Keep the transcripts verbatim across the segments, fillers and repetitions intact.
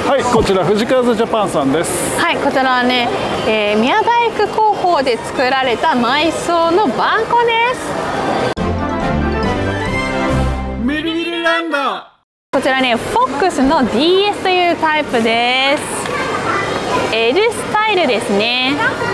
はい、こちら藤川ジャパンさんです。 はい、こちらはね、えー、宮大工工法で作られた内装のバンコです。 ミリミリランド。 こちらね、フォックスの ディーエス というタイプです。L スタイルですね。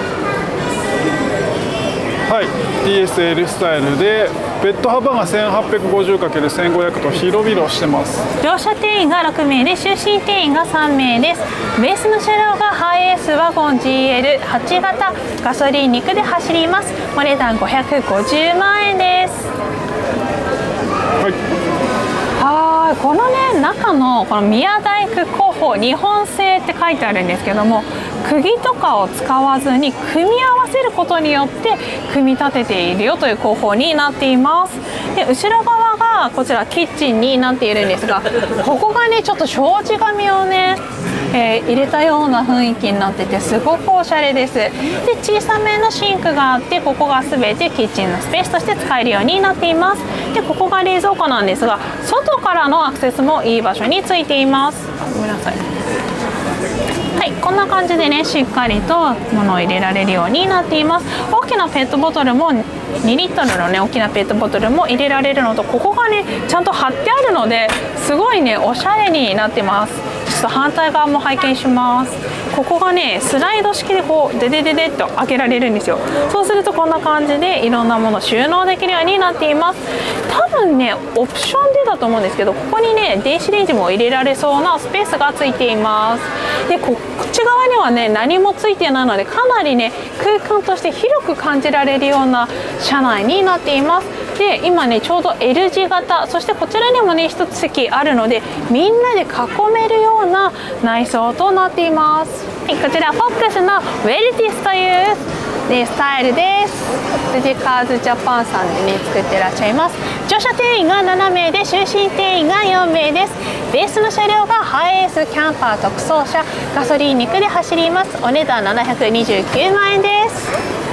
はい、ディーエスエル スタイルでベッド幅が せんはっぴゃくごじゅうかけるせんごひゃく と広々してます。 乗車定員がろくめいで就寝定員がさんめいです。ベースの車両がハイエースワゴン ジーエルはち 型ガソリンにくで走ります。お値段ごひゃくごじゅうまんえんです。 はい、 はい、このね中のこの宮大工工法日本製って書いてあるんですけども、釘とかを使わずに組み合わせることによって組み立てているよという工法になっています。で後ろ側がこちらキッチンになっているんですが、ここがねちょっと障子紙をね、えー、入れたような雰囲気になっててすごくおしゃれです。で小さめのシンクがあって、ここが全てキッチンのスペースとして使えるようになっています。でここが冷蔵庫なんですが、外からのアクセスもいい場所についています。ごめんなさい。はい、こんな感じでねしっかりと物を入れられるようになっています。大きなペットボトルもにリットルのね大きなペットボトルも入れられるのと、ここがねちゃんと貼ってあるのですごいねおしゃれになってます。ちょっと反対側も拝見します。ここがねスライド式でこうデデデデッと開けられるんですよ。そうするとこんな感じでいろんなもの収納できるようになっています。多分ねオプションでだと思うんですけど、ここにね電子レンジも入れられそうなスペースがついています。でこっち側にはね何もついてないので、かなりね空間として広く感じられるような車内になっています。で今ねちょうど L 字型、そしてこちらにもね一つ席あるのでみんなで囲めるような内装となっています。はい、こちらフォックスのウェルティスというでスタイルです。藤カーズジャパンさんでね作ってらっしゃいます。乗車定員がななめいで就寝定員がよんめいです。ベースの車両がハイエースキャンパー特装車ガソリンにくで走ります。お値段ななひゃくにじゅうきゅうまんえんです。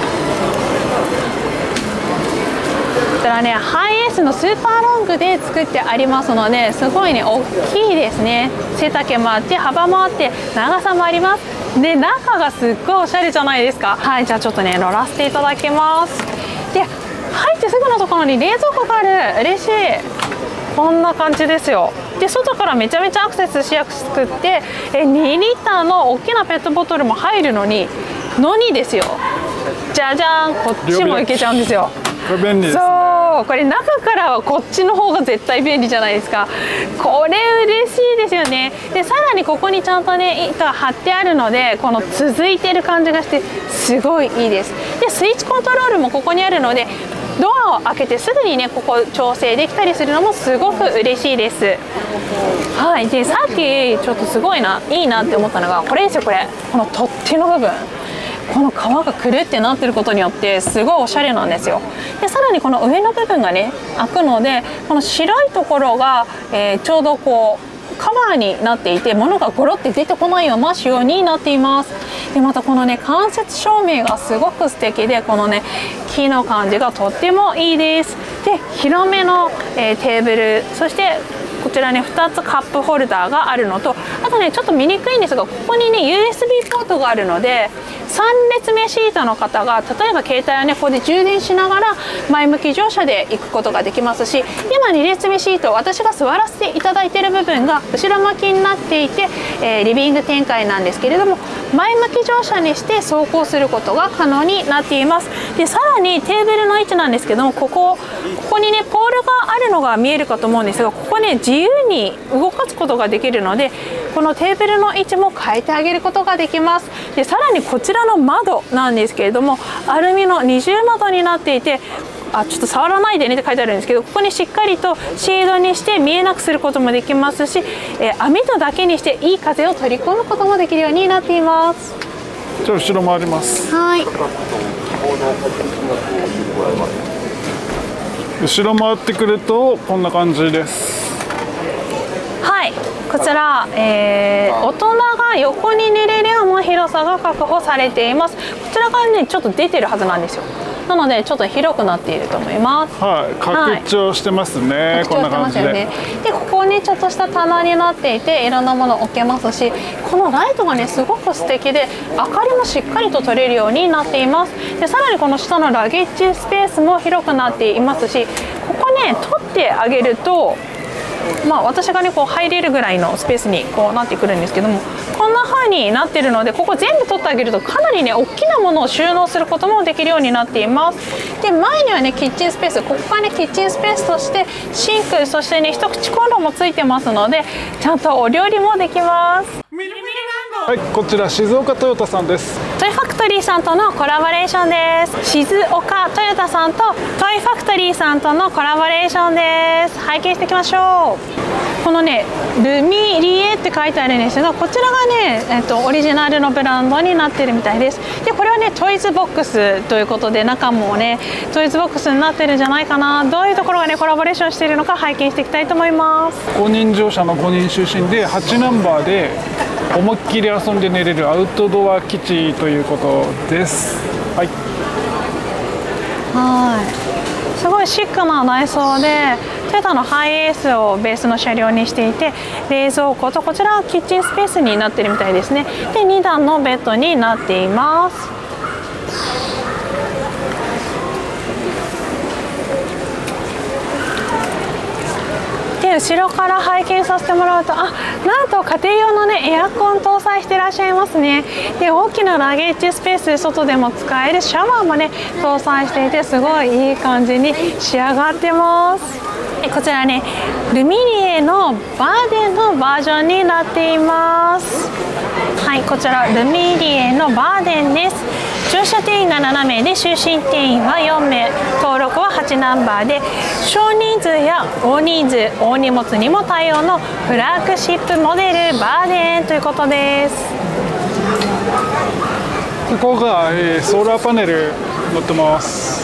こちらねハイエースのスーパーロングで作ってありますので、すごいね大きいですね。背丈もあって幅もあって長さもあります。で中がすっごいおしゃれじゃないですか。はい、じゃあちょっとね乗らせていただきます。で入ってすぐのところに冷蔵庫がある。嬉しい。こんな感じですよ。で外からめちゃめちゃアクセスしやすくってえにリッターの大きなペットボトルも入るのにのにですよ。じゃじゃーん、こっちもいけちゃうんですよ。 これ便利ですね。 そうこれ中からはこっちの方が絶対便利じゃないですか。これ嬉しいですよね。でさらにここにちゃんとね板が貼ってあるので、この続いてる感じがしてすごいいいです。でスイッチコントロールもここにあるので、ドアを開けてすぐにねここ調整できたりするのもすごく嬉しいです。はい、でさっきちょっとすごいないいなって思ったのがこれですよ。これこの取っ手の部分、この皮がくるってなってることによってすごいおしゃれなんですよ。でさらにこの上の部分がね開くので、この白いところが、えー、ちょうどこうカバーになっていて物がゴロって出てこないような仕様になっています。でまたこのね間接照明がすごく素敵で、このね木の感じがとってもいいです。で広めの、えー、テーブル、そしてこちらねふたつカップホルダーがあるのと、あとねちょっと見にくいんですが、ここにね ユーエスビー ポートがあるので、さん列目シートの方が例えば携帯をねここで充電しながら前向き乗車で行くことができますし、今に列目シート私が座らせていただいている部分が後ろ向きになっていて、えー、リビング展開なんですけれども、前向き乗車にして走行することが可能になっています。でさらにテーブルの位置なんですけども、ここここにねポールがあるのが見えるかと思うんですが、ここね自由に動かすことができるので、このテーブルの位置も変えてあげることができます。でさらにこちらの窓なんですけれども、アルミの二重窓になっていて、あちょっと触らないでねって書いてあるんですけど、ここにしっかりとシェードにして見えなくすることもできますし、えー、網戸だけにしていい風を取り込むこともできるようになっています。 じゃあ後ろ回ります。 はい、 後ろ回ってくるとこんな感じです。 はい、こちら、えー、大人が横に寝れるような広さが確保されています。こちらがねちょっと出てるはずなんですよ。 なのでちょっと広くなっていると思います。 はい、拡張してますね、はい、こんな感じで。 ね、でここにちょっとした棚になっていていろんなものを置けますし、このライトがねすごく素敵で明かりもしっかりと取れるようになっています。でさらにこの下のラゲッジスペースも広くなっていますし、ここね取ってあげると、まあ、私がねこう入れるぐらいのスペースにこうなってくるんですけども、こんな風になってるのでここ全部取ってあげるとかなりね大きなものを収納することもできるようになっています。で前にはねキッチンスペース、ここがねキッチンスペースとしてシンク、そしてね一口コンロもついてますのでちゃんとお料理もできます。 はい、こちら静岡トヨタさんです。 トイファクトリーさんとのコラボレーションです。静岡トヨタさんとトイファクトリーさんとのコラボレーションです。拝見していきましょう。このねルミリエって書いてあるんですが、こちらがね、えっと、オリジナルのブランドになってるみたいです。でこれはねトイズボックスということで、中もねトイズボックスになってるんじゃないかな。どういうところがねコラボレーションしているのか拝見していきたいと思います。 ごにん乗車のごにん就寝ではちナンバーで思いっきり遊んで寝れるアウトドア基地ということです。はい、 はいすごいシックな内装で、トヨタのハイエースをベースの車両にしていて、冷蔵庫とこちらはキッチンスペースになってるみたいですね。でにだんのベッドになっています。で後ろから拝見させてもらうと、あなんと家庭用のねエアコン搭載してらっしゃいますね。で大きなラゲッジスペース、外でも使えるシャワーもね搭載していて、すごいいい感じに仕上がってます。でこちらねルミリエのバーデンのバージョンになっています。はい、こちらルミリエのバーデンです。乗車定員がななめいで就寝定員はよんめい、登録ははちナンバーで、少人数や大人数大荷物にも対応のフラッグシップモデルバーデンということです。 ここが、えー、ソーラーパネル乗ってます。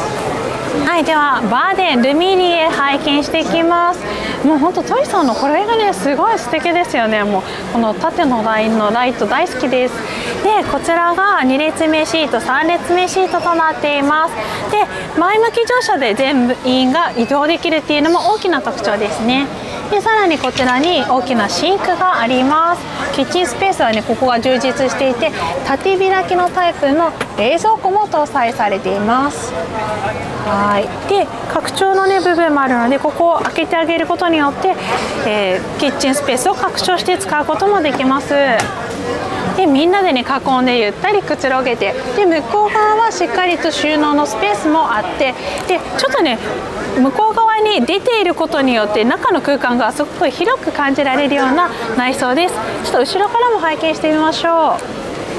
はい、ではバーデンルミリエ拝見していきます。もう本当トイさんのこれがねすごい素敵ですよね。もうこの縦のラインのライト大好きです。でこちらがにれつめシート、さんれつめシートとなっています。で前向き乗車で全員が移動できるっていうのも大きな特徴ですね。でさらにこちらに大きなシンクがあります。キッチンスペースはねここが充実していて、縦開きのタイプの冷蔵庫も搭載されています。はいで拡張のね部分もあるので、ここを開けてあげることによって、えー、キッチンスペースを拡張して使うこともできます。でみんなでね囲んでゆったりくつろげて、で向こう側はしっかりと収納のスペースもあって、でちょっとね向こう側に出ていることによって中の空間がすごく広く感じられるような内装です。ちょっと後ろからも拝見してみましょう。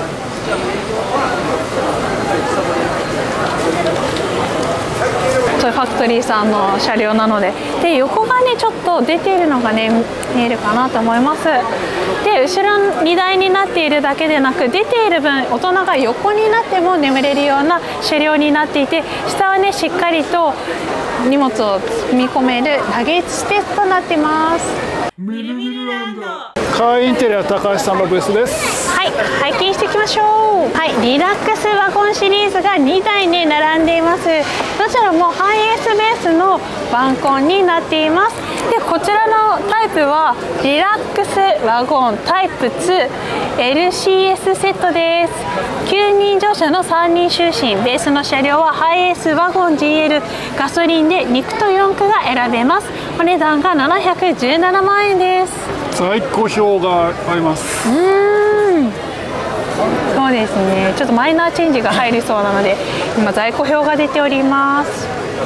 トイファクトリーさんの車両なので、で横がねちょっと出ているのがね見えるかなと思います。で後ろにだいになっているだけでなく、出ている分大人が横になっても眠れるような車両になっていて、下はねしっかりと荷物を積み込めるラゲージスペースとなっています。 ミルミルランドカーインテリア高橋さんのブースです。 はい、拝見していきましょう。はい、リラックスワゴンシリーズがにだいね並んでいます。どちらもハイエースベースのバンコンになっています。でこちらのタイプはリラックスワゴンタイプツー エルシーエス セットです。きゅうにん乗車のさんにん就寝、ベースの車両はハイエースワゴン ジーエル ガソリンでにくとよんくが選べます。お値段がななひゃくじゅうななまんえんです。 在庫表があります。 うーんそうですね、ちょっとマイナーチェンジが入りそうなので今在庫表が出ております。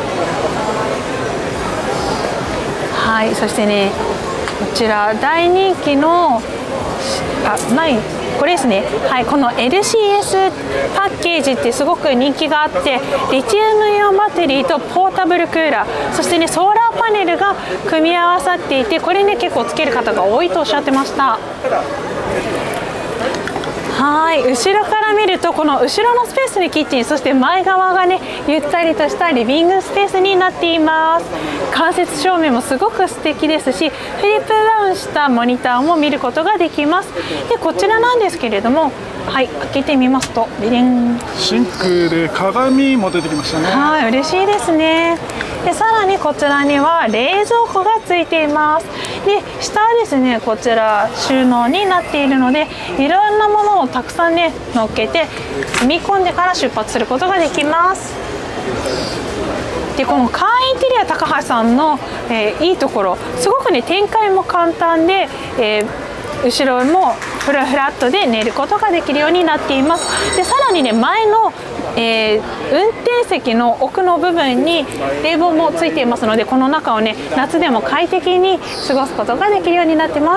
はい、そしてねこちら大人気のあないこれですね、はい、この エルシーエス パッケージってすごく人気があって、リチウムイオンバッテリーとポータブルクーラー、そしてねソーラーパネルが組み合わさっていて、これね結構つける方が多いとおっしゃってました。 はい、後ろから見るとこの後ろのスペースにキッチン、そして前側がねゆったりとしたリビングスペースになっています。間接照明もすごく素敵ですし、フリップダウンしたモニターも見ることができます。でこちらなんですけれども、はい、開けてみますとビリン、 シンクで鏡も出てきましたね。 はい、嬉しいですね。でさらにこちらには冷蔵庫がついています。で下はですねこちら収納になっているので、いろんなものをたくさんね乗っけて積み込んでから出発することができます。でこのカーインテリア高橋さんの、えー、いいところ、すごくね展開も簡単で、えー後ろもフラフラットで寝ることができるようになっています。でさらにね前の、えー、運転席の奥の部分に冷房もついていますので、この中をね夏でも快適に過ごすことができるようになってます。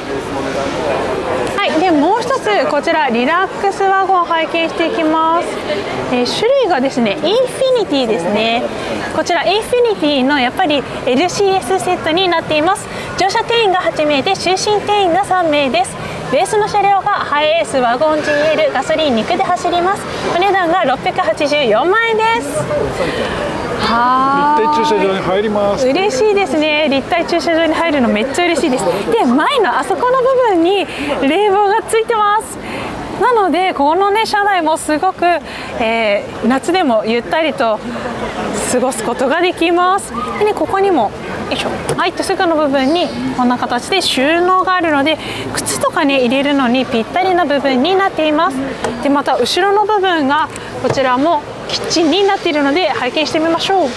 はい、はい、でもう一つこちらリラックスワゴンを拝見していきます。えー、種類がですねインフィニティですね。こちらインフィニティのやっぱり エルシーエス セットになっています。乗車定員がはちめいで就寝定員がさんめいです。ベースの車両がハイエースワゴン ジーエル ガソリンにくで走ります。お値段がろっぴゃくはちじゅうよんまんえんです。は立体駐車場に入ります。 嬉しいですね。立体駐車場に入るのめっちゃ嬉しいです。で前のあそこの部分に冷房がついてます。なのでこのね車内もすごく、えー、夏でもゆったりと過ごすことができます。でねここにもよいしょ入ってすぐの部分にこんな形で収納があるので、靴とかね入れるのにぴったりな部分になっています。でまた後ろの部分がこちらもキッチンになっているので拝見してみましょう。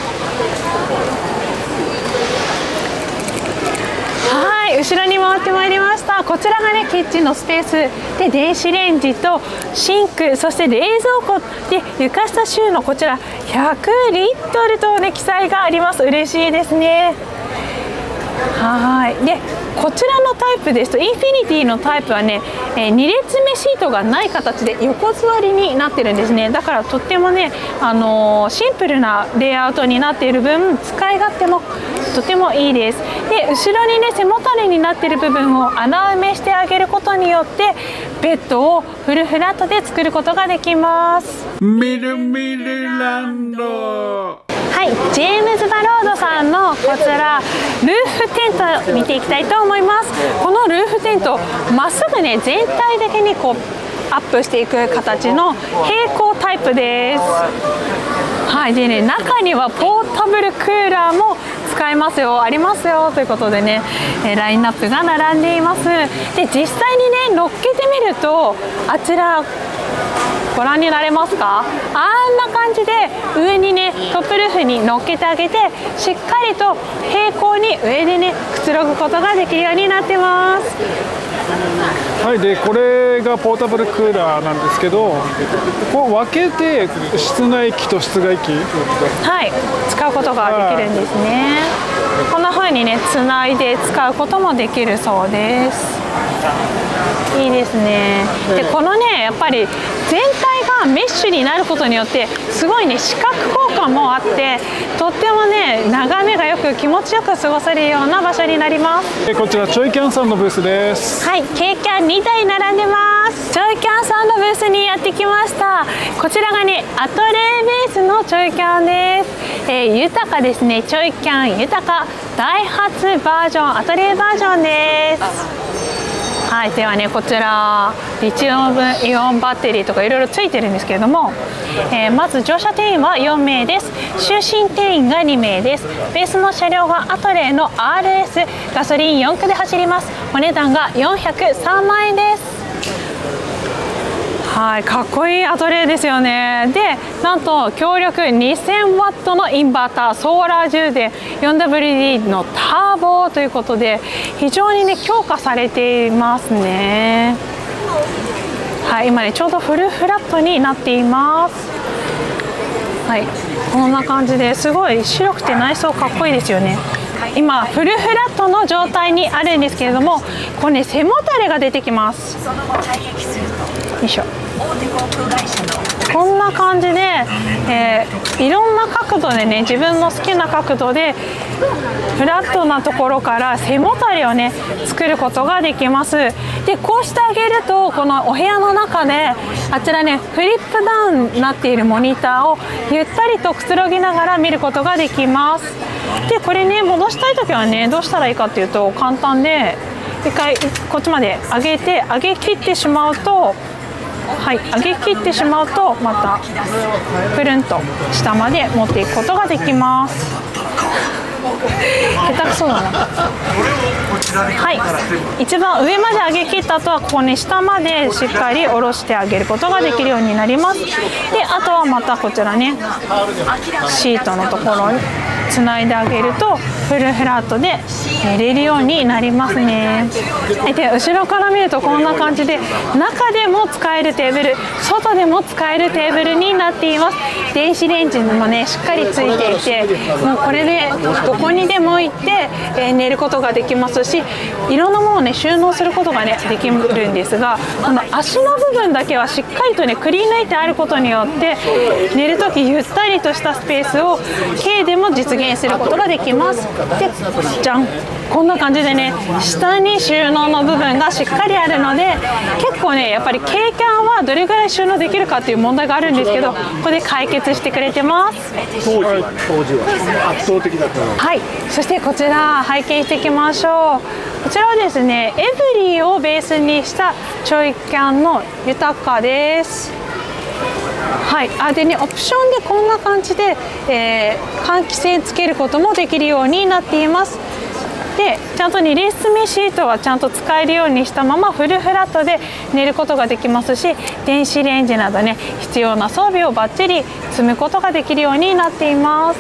はい、後ろに回ってまいりました。こちらがねキッチンのスペースで、電子レンジとシンク、そして冷蔵庫で床下収納、こちらひゃくリットルとね記載があります。嬉しいですね。はい、でこちらのタイプですとインフィニティのタイプはね、えー、に列目シートがない形で横座りになってるんですね。だからとってもね、あのー、シンプルなレイアウトになっている分使い勝手もとてもいいです。で後ろにね背もたれになっている部分を穴埋めしてあげることによってベッドをフルフラットで作ることができます。 ミルミルランド、 はい、ジェームズ・バロードさんのこちらルーフテントを見ていきたいと思います。このルーフテントまっすぐね全体的にこうアップしていく形の平行タイプです。はい、でね中にはポータブルクーラーも使えますよ、ありますよということでね、えー、ラインナップが並んでいます。で実際にね乗っけてみるとあちらご覧になれますか？あんな感じで上にねトップルーフに乗っけてあげて、しっかりと平行に上でねくつろぐことができるようになってます。 はい、でこれがポータブルクーラーなんですけど、こう分けて室内機と室外機、 はい、使うことができるんですね。こんな風にねつないで使うこともできるそうです。いいですね。でこのねやっぱり全体がメッシュになることによってすごいね視覚効果もあって、とってもね眺めがよく気持ちよく過ごせるような場所になります。 こちらチョイキャンさんのブースです。 はい、軽キャンにだい並んでます。チョイキャンさんのブースにやってきました。こちらがねアトレーベースのチョイキャンです。えー、豊かですね。チョイキャン豊かダイハツバージョン、アトレーバージョンです。はい、ではねこちらリチウムイオンバッテリーとかいろいろついてるんですけれども、えー、まず乗車定員はよんめいです。就寝定員がにめいです。ベースの車両がアトレーの アールエス ガソリンよんくで走ります。お値段がよんひゃくさんまんえんです。はい、かっこいいアトレーですよね。でなんと強力にせんワットのインバーター、ソーラー充電 よんダブリューディー のターボということで非常にね強化されていますね。はい、今ねちょうどフルフラットになっています。はい、こんな感じですごい白くて内装かっこいいですよね。今フルフラットの状態にあるんですけれども、これね背もたれが出てきます。よいしょ。こんな感じで、えー、いろんな角度でね自分の好きな角度でフラットなところから背もたれをね作ることができます。 でこうしてあげるとこのお部屋の中であちらねフリップダウンになっているモニターをゆったりとくつろぎながら見ることができます。でこれね戻したい時はねどうしたらいいかっていうと簡単で一回こっちまで上げて上げ切ってしまうとはい上げ切ってしまうとまたくるんと下まで持っていくことができます。下手くそだな。はい一番上まで上げ切った後はここに下までしっかり下ろしてあげることができるようになります。であとはまたこちらねシートのところにつないであげるとフルフラットで寝れるようになりますね。で後ろから見るとこんな感じで中でも使えるテーブル外でも使えるテーブルになっています。電子レンジもねしっかりついていてもうこれでどこにでも行って、えー、寝ることができますしいろんなものをね収納することがねできるんですがこの足の部分だけはしっかりとねくり抜いてあることによって寝るときゆったりとしたスペースを軽でも実現することができます。でじゃんこんな感じでね下に収納の部分がしっかりあるので結構ねやっぱり軽キャンはどれぐらい収納できるかっていう問題があるんですけどここで解決してくれてます。 当時当時は圧倒的だったの。 はいそしてこちら拝見していきましょう。こちらはですねエブリーをベースにしたちょいキャンの豊かです。はい、あでねオプションでこんな感じで、えー、換気扇つけることもできるようになっています。でちゃんとにレース目シートはちゃんと使えるようにしたままフルフラットで寝ることができますし電子レンジなどね必要な装備をバッチリ積むことができるようになっています。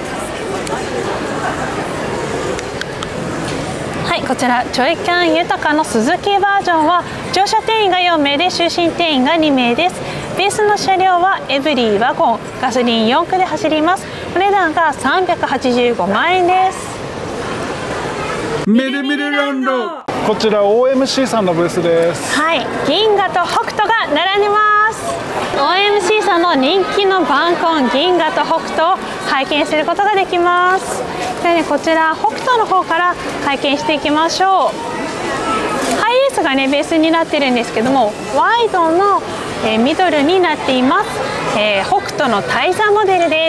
はいこちらちょいキャン豊かのスズキバージョンは乗車定員がよんめいで就寝定員がにめいです。ベースの車両はエブリーワゴンガソリンよんくで走ります。お値段がさんびゃくはちじゅうごまんえんです。 メルメルランドこちら オーエムシー さんのブースです。 はい銀河と北斗が並んでます。 オーエムシー さんの人気の晩婚銀河と北斗を拝見することができます。ではねこちら北斗の方から拝見していきましょう。ハイエースがねベースになってるんですけどもワイドのえー、ミドルになっています。えー、北斗のタイザモデルです。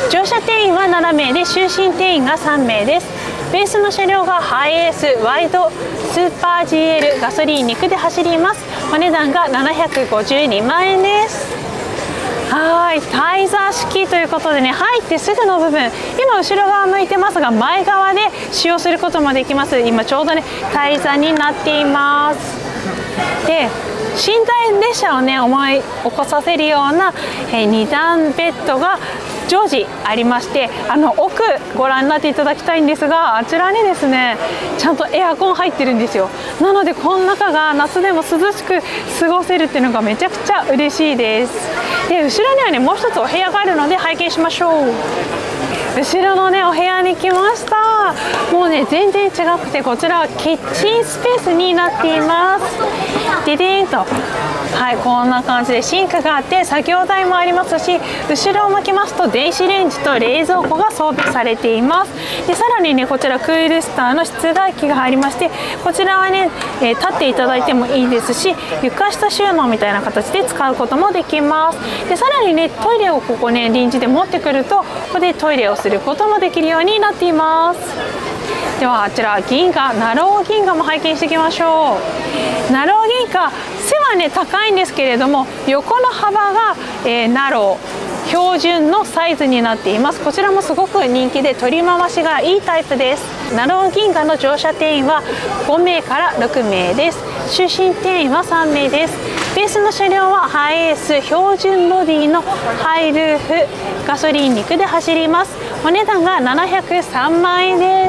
乗車定員はななめいで就寝定員がさんめいです。ベースの車両がハイエースワイドスーパー ジーエル ガソリンにくで走ります。お値段がななひゃくごじゅうにまんえんです。はいタイザー式ということでね入ってすぐの部分今後ろ側向いてますが前側で使用することもできます。今ちょうどねタイザになっています。で寝台列車をね思い起こさせるような、えー、に段ベッドが常時ありましてあの奥ご覧になっていただきたいんですがあちらにですねちゃんとエアコン入ってるんですよ。なのでこの中が夏でも涼しく過ごせるっていうのがめちゃくちゃ嬉しいです。で後ろにはねもう一つお部屋があるので拝見しましょう。後ろのねお部屋に来ました。もうね全然違くてこちらはキッチンスペースになっています。デデーンとはいこんな感じでシンクがあって作業台もありますし後ろを向きますと電子レンジと冷蔵庫が装備されています。でさらにねこちらクールスターの室外機がありましてこちらはね、えー、立っていただいてもいいですし床下収納みたいな形で使うこともできます。でさらにねトイレをここね臨時で持ってくるとここでトイレをすることもできるようになっています。ではあちら銀河ナロー銀河も拝見していきましょう。ナロー銀河背はね高いんですけれども横の幅が、えー、ナロー標準のサイズになっています。こちらもすごく人気で取り回しがいいタイプです。ナロー銀河の乗車定員はごめいからろくめいです。就寝定員はさんめいです。ベースの車両はハイエース標準ボディのハイルーフガソリンにくで走ります。お値段がななひゃくさんまんえんです。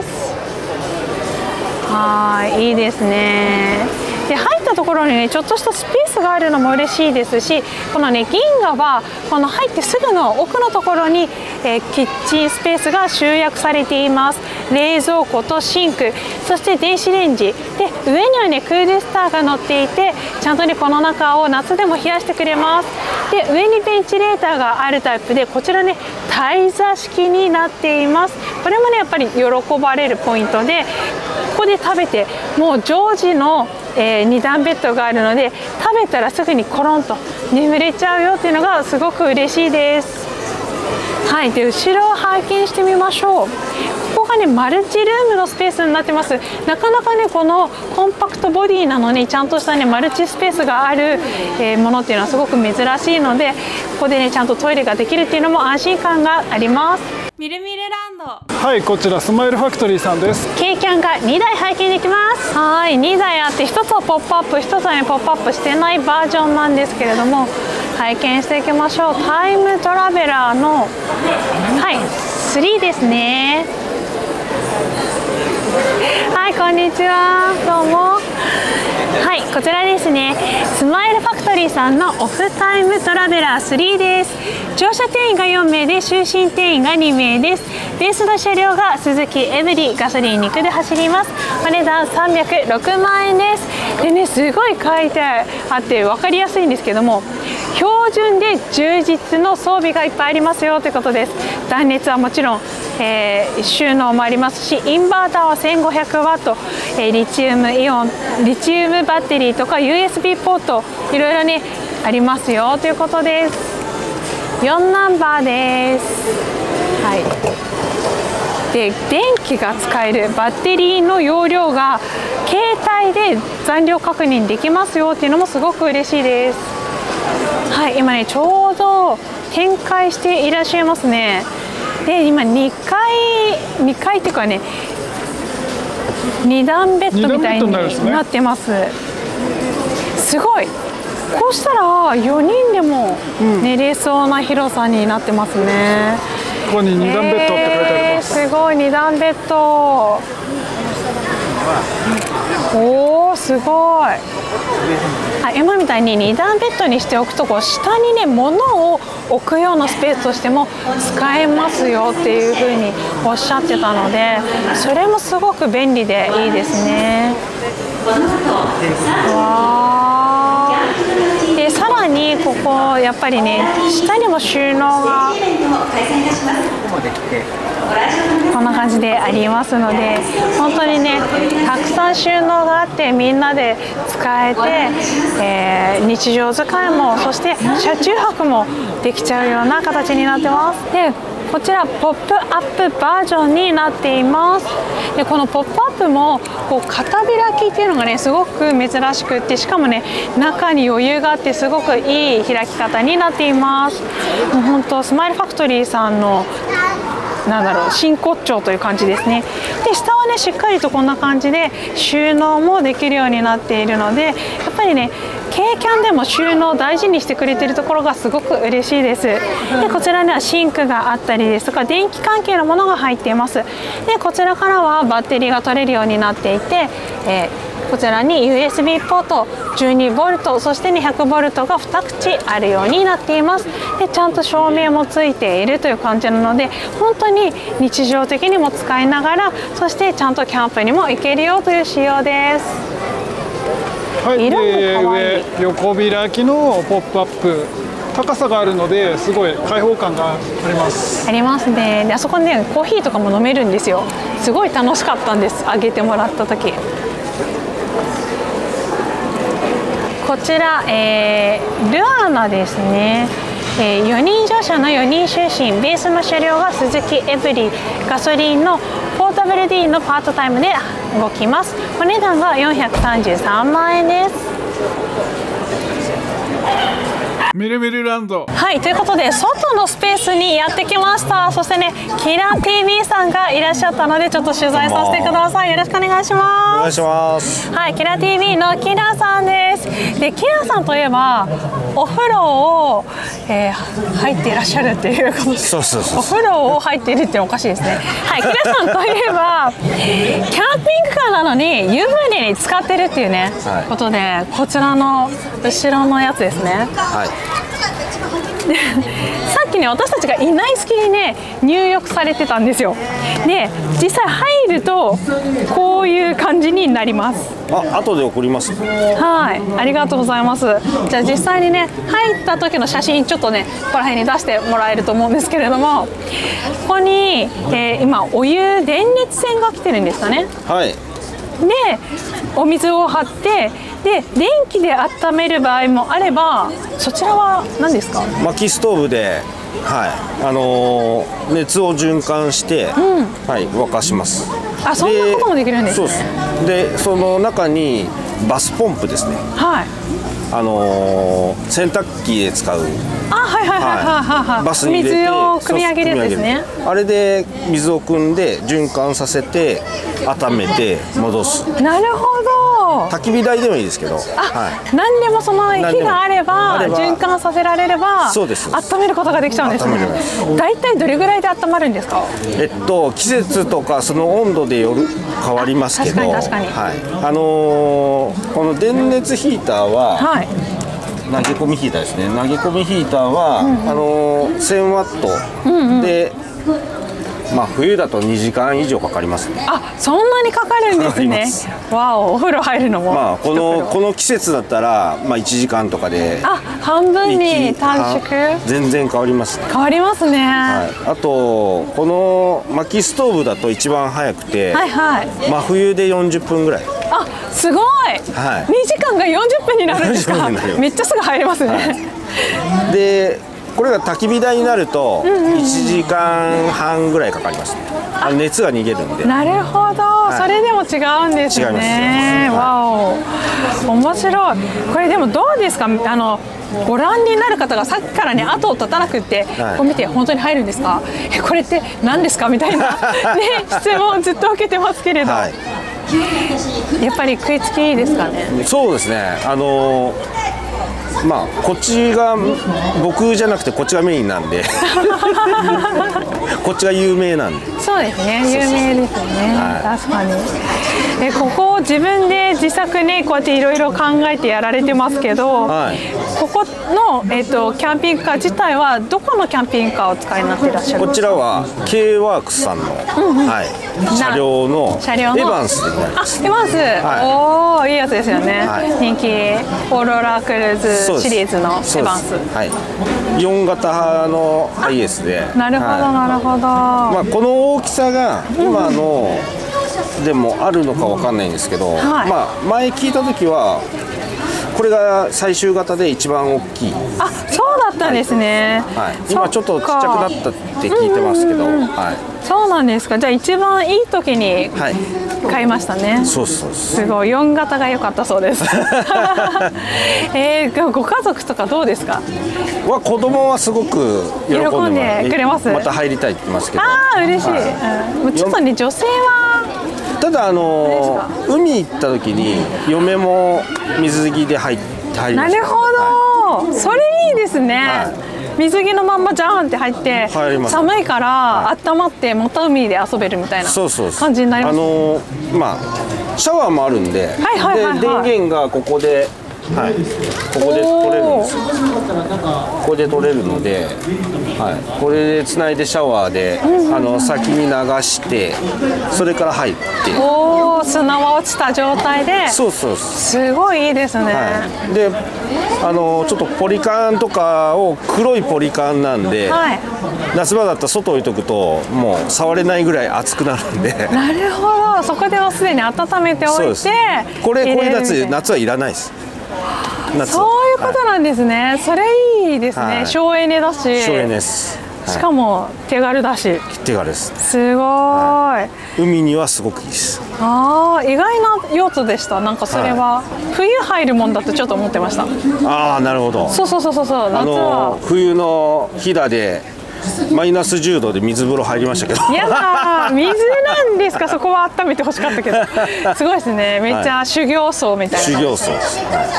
はいいいですね。で入ったところにねちょっとしたスペースがあるのも嬉しいですしこのね銀河はこの入ってすぐの奥のところに、えー、キッチンスペースが集約されています。冷蔵庫とシンクそして電子レンジで上にはねクールスターが乗っていてちゃんとねこの中を夏でも冷やしてくれます。で上にベンチレーターがあるタイプでこちらねタイザ式になっています。これもねやっぱり喜ばれるポイントでここで食べてもう常時のえー、に段ベッドがあるので、食べたらすぐにコロンと眠れちゃうよっていうのがすごく嬉しいです。はい、で後ろを拝見してみましょう。ここがねマルチルームのスペースになってます。なかなかねこのコンパクトボディなのにちゃんとしたねマルチスペースがある、えー、ものっていうのはすごく珍しいので、ここでねちゃんとトイレができるっていうのも安心感があります。 みるみるランド。 はい、こちらスマイルファクトリーさんです。 ケーキャンがにだい拝見できます。はい、にだいあってひとつはポップアップ、ひとつはねポップアップしてないバージョンなんですけれども、拝見していきましょう。タイムトラベラーのはいスリーですね。はい、こんにちは、どうも。はい、こちらですね、スマイルファクトリーさんのオフタイムトラベラースリーです。乗車定員がよんめいで就寝定員がにめいです。ベースの車両がスズキエブリガソリンにくで走ります。お値段さんびゃくろくまんえんです。でね、すごい書いてあって分かりやすいんですけども、標準で充実の装備がいっぱいありますよということです。断熱はもちろん、えー、収納もありますし、インバーターはせんごひゃくワット、えー、リチウムイオンリチウムバッテリーとか ユーエスビー ポートいろいろねありますよということです。よんナンバーです。はい、で電気が使えるバッテリーの容量が携帯で残量確認できますよっていうのもすごく嬉しいです。はい、今ねちょうど展開していらっしゃいますね。で今にかいにかいっていうかねに段ベッドみたいになってます。すごい。こうしたらよにんでも寝れそうな広さになってますね。 ここにに段ベッドって書いてあります。 えー、すごいに段ベッド。おお、すごい。あ、今みたいにに段ベッドにしておくとこう下にね物を置くようなスペースとしても使えますよっていうふうにおっしゃってたので、それもすごく便利でいいですね。わー。でさらにここやっぱりね下にも収納がこんな感じでありますので、本当にねたくさん収納があってみんなで使えて、えー、日常使いもそして車中泊もできちゃうような形になってます。でこちらポップアップバージョンになっています。でこのポップアップもこう片開きっていうのがねすごく珍しくって、しかもね中に余裕があってすごくいい開き方になっています。もう本当スマイルファクトリーさんのなんだろう真骨頂という感じですね。で下はねしっかりとこんな感じで収納もできるようになっているので、やっぱりね軽キャンでも収納を大事にしてくれているところがすごく嬉しいです。でこちらにはシンクがあったりですとか電気関係のものが入っています。でこちらからはバッテリーが取れるようになっていて、えーこちらに ユーエスビー ポートじゅうにボルト、そしてにひゃくボルトがに口あるようになっています。でちゃんと照明もついているという感じなので、本当に日常的にも使いながら、そしてちゃんとキャンプにも行けるよという仕様です。 はい、 色も可愛い。 上横開きのポップアップ、高さがあるのですごい開放感がありますありますね。であそこねコーヒーとかも飲めるんですよ。すごい楽しかったんです、あげてもらった時。こちら、えー、ルアーナですね。えー、よにん乗車のよにん就寝、ベースの車両がスズキエブリガソリンのポータブル D のパートタイムで動きます。お値段がよんひゃくさんじゅうさんまんえんです。 ミルミルランド。 はい、ということで外のスペースにやってきました。そしてねキラー ティーブイ さんがいらっしゃったのでちょっと取材させてください。よろしくお願いします。 お願いします。 はい、キラー ティーブイ のキラーさんです。でキラーさんといえばお風呂を、えー、入っていらっしゃるっていうことで、 そうそうそうお風呂を入っているっておかしいですね。はい、キラーさんといえばキャンピングカーなのに湯船に使ってるっていうね、はい、ことでこちらの後ろのやつですね。 はい。 でさっきね私たちがいない隙にね入浴されてたんですよ。で実際入るとこういう感じになります。 あ、後で送ります。 はい、ありがとうございます。じゃあ実際にね入った時の写真ちょっとねここら辺に出してもらえると思うんですけれども、ここに、えー、今お湯電熱線が来てるんですかね。 はい。 お水を張ってで電気で温める場合もあれば、そちらは何ですか？ 薪ストーブで、はいあのー、熱を循環して、うんはい、沸かします。 あ、そんなこともできるんですね。 そうです。でその中にバスポンプですね、 はい、 あのー、洗濯機で使う、 あ、はいはいはいはいはい、 バスに入れて水を汲み上げるやつですね。 あれで水を汲んで循環させて温めて戻す。 なるほど。 焚き火台でもいいですけど、 あ、 はい、 何でもその火があれば循環させられればそうです温めることができちゃうんですね。だいたいどれぐらいで温まるんですか？ えっと季節とかその温度でよる変わりますけど、 確かに確かに、 はい、あのー、この電熱ヒーターは、はい、投げ込みヒーターですね。投げ込みヒーターは、うんうん、あのー、せんワットで、うんうん、まあ冬だとにじかん以上かかりますね。 あ、そんなにかかるんですね。わお、お風呂入るのも。 まあこのこの季節だったらまあいちじかんとかで。 あ、半分に短縮。 全然変わりますね。 変わりますね。 はい。あとこの薪ストーブだと一番早くて、はいはい、真冬でよんじゅっぷんぐらい。 あ、すごい。はい。にじかんがよんじゅっぷんになるんですか。めっちゃすぐ入りますね。 はい、で。これが焚き火台になるといちじかんはんぐらいかかりますね。あ、熱が逃げるんで。 なるほど、はい、それでも違うんですね。違いますね。わお、面白い。これでもどうですか、あのご覧になる方がさっきからね後を絶たなくって、はい、こう見て本当に入るんですか、えこれって何ですかみたいな、ね、質問をずっと受けてますけれど、はい、やっぱり食いつきいいですかね。 そうですね、あのーまあこっちが僕じゃなくてこっちがメインなんでこっちが有名なんで。 そうですね、有名ですよね、はい、確かに。えここを自分で自作ねこうやっていろいろ考えてやられてますけど、はい、ここの、えーと、キャンピングカー自体はどこのキャンピングカーをお使いになっていらっしゃるんですか？ こちらは K ワークスさんの、うんうん、はい、車両のエヴァンスでございます。 あ、エヴァンス、はい、おお、いいやつですよね、はい、人気オーロラクルーズシリーズのエヴァンス、 はい、よん型のハイエースで。 なるほど、はい、なるほど。 まあ、この大きさが今の、うん、でもあるのかわかんないんですけど、はい、まあ前聞いた時はこれが最終型で一番大きい。 あ、そうだったんですね、 はいはい、今ちょっとちっちゃくなったって聞いてますけど、 そうなんですか。じゃあ一番いい時に買いましたね、はい、 そうそうそう、 すごいよん型が良かったそうですえー、ご家族とかどうですか？ は子供はすごく喜んでくれます。 また入りたいって言ってますけど。 ああ、嬉しい、はい、うん、ちょっとね女性はただあのー、海行った時に嫁も水着で入って入りました。 なるほど、はい、それいいですね、はい、水着のまんまジャーンって入って寒いから温まってまた海で遊べるみたいな感じになります。 あのー、まあシャワーもあるんで、はいはいはいはい、で電源がここで、はい、ここで取れるんですよ。ここで取れるので、はい、これでつないでシャワーで、うん、あの先に流してそれから入って、 おお、砂は落ちた状態で。 そうそう、 すごいいいですね、 はい、であのちょっとポリカンとかを黒いポリカンなんで、はい、夏場だったら外置いとくともう触れないぐらい熱くなるんで。 なるほど、そこでもすでに温めておいて、 これこれ夏夏はいらないです。 そういうことなんですね、はい、それいいですね、はい、省エネだし、 省エネです、 はい、しかも手軽だし。 手軽です、 すごい、はい、海にはすごくいいです。 ああ、意外な用途でした。なんかそれは、はい、冬入るもんだとちょっと思ってました。 ああ、なるほど。 そうそうそうそう、夏はあの冬の飛騨でマイナスじゅうどで水風呂入りましたけど。 いやだ、水なんですか。そこは温めてほしかったけどすごいですね、めっちゃ修行僧みたいな、 修行僧です、はい、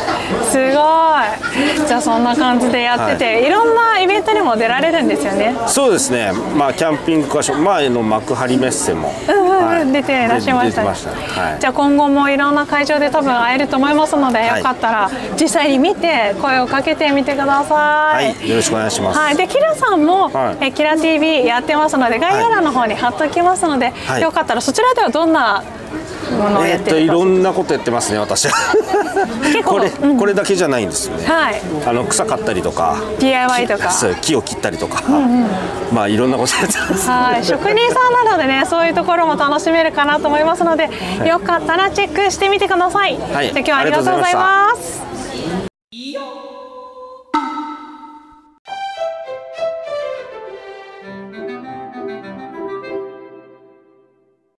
すごい。じゃあそんな感じでやってて、はい、いろんなイベントにも出られるんですよね。 そうですね、まあキャンピングカーショー前の幕張メッセも、 うんうん、はい、出ていらっしゃいました、ね、はい、じゃあ今後もいろんな会場で多分会えると思いますので、はい、よかったら実際に見て声をかけてみてください。 はい、よろしくお願いします。 はい、でキラさんも、はい、えキラ ティーブイ やってますので概要欄の方に貼っておきますので、はい、よかったらそちらではどんなものをやってると、 えー、といろんなことやってますね私は結構これ、 うん、 これだけじゃないんですよね、 はい、 あの草刈ったりとかディーアイワイ とかそう木を切ったりとか、うんうん、まあいろんなことやってます、 はい、職人さんなのでねそういうところも楽しめるかなと思いますので、はい、よかったらチェックしてみてください、 はい、 じゃあ今日はありがとうございます。